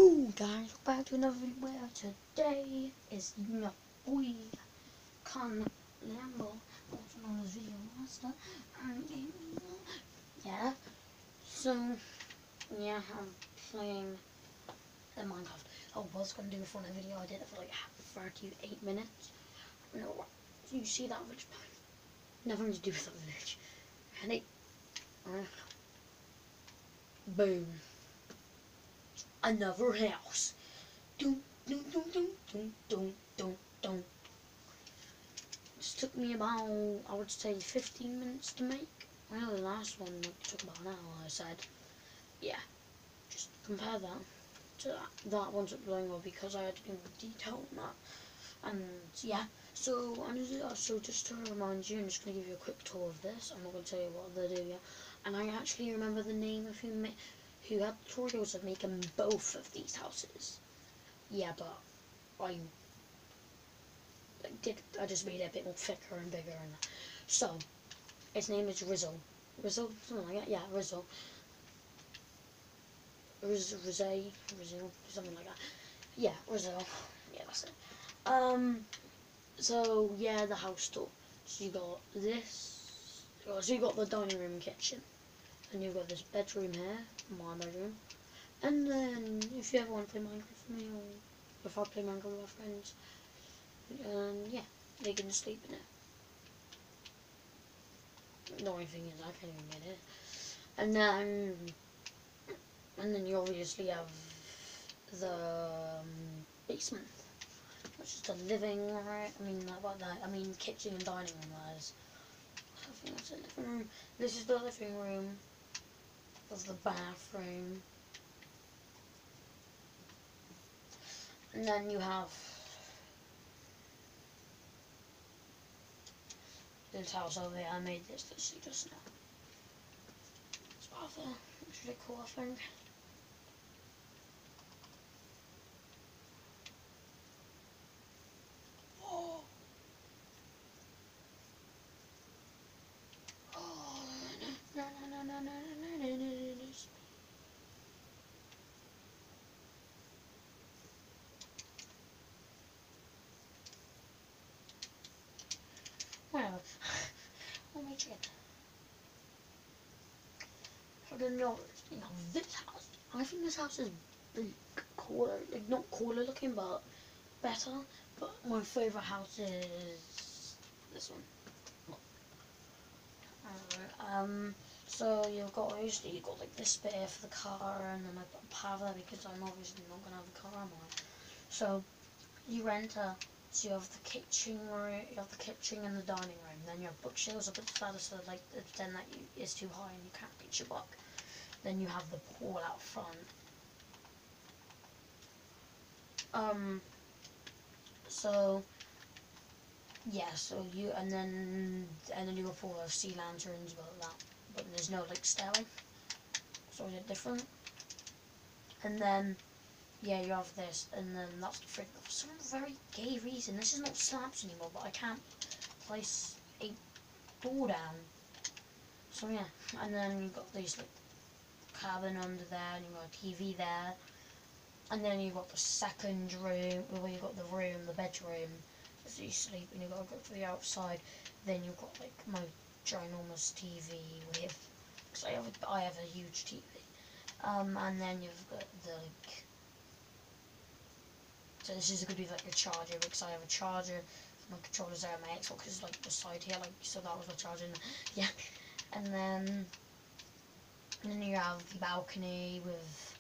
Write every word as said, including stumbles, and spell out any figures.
Yo guys, back to another video. Today is your boy Con Lambo, also known as Video Master. And yeah, so yeah, I'm playing the Minecraft. I was gonna do it for a video. I did it for like thirty-eight minutes. No, you see that village? Nothing to do with that village. Ready? Uh, boom. Another house. Dun, dun, dun, dun, dun, dun, dun, dun. This took me about, I would say, fifteen minutes to make. I know the last one took about an hour, I said. Yeah, just compare that to that. That one took longer because I had to do more detail on that. And yeah, so, and, so just to remind you, I'm just going to give you a quick tour of this. I'm not going to tell you what they do yet. And I actually remember the name of who made who had tutorials of making both of these houses. Yeah, but I did. I just made it a bit more thicker and bigger, and so his name is Rizzo. Rizzo, something like that. Yeah, Rizzo. Riz, Rizzo, Rizzo, something like that. Yeah, Rizzo. Yeah, that's it. Um. So yeah, the house tour. So you got this. So you got the dining room and kitchen, and you've got this bedroom here, my bedroom. And then, if you ever want to play Minecraft with me, or if I play Minecraft with my friends, um, yeah, they can sleep in it. The only thing is, I can't even get it. And then, and then you obviously have the um, basement, which is the living room. I mean, not about that. I mean, kitchen and dining room. Wise, I think that's the living room. This is the living room. That's the bathroom. And then you have this house over here. I made this to see just now. It's rather, it's really cool, I think. Oh. Oh. No, no, no, no, no, no, no, no, no. Whatever. Let me check. I don't know. You know, this house. I think this house is like cooler, like not cooler looking, but better. But my favourite house is this one. Alright, um. So you've got obviously you've got like this bit here for the car, and then I've got a path there because I'm obviously not gonna have a car, am I? So you enter. So you have the kitchen room, you have the kitchen and the dining room. Then you have bookshelves up at the ladder, so like then that you, is too high and you can't reach your book. Then you have the pool out front. Um. So yeah. So you and then and then you go for sea lanterns, but that. But there's no like stairway, so it's different. And then yeah, you have this, and then that's the fridge. For some very gay reason, this is not slabs anymore, but I can't place a door down. So yeah, and then you've got these like cabin under there, and you've got a T V there, and then you've got the second room, where you've got the room, the bedroom, so you sleep, and you've got to go to the outside. Then you've got like my ginormous T V with, because I have a, I have a huge T V, um, and then you've got the like. So this is going to be like a charger because I have a charger. My controller's there, my Xbox is like beside here, like so that was my charger. Yeah, and then and then you have the balcony with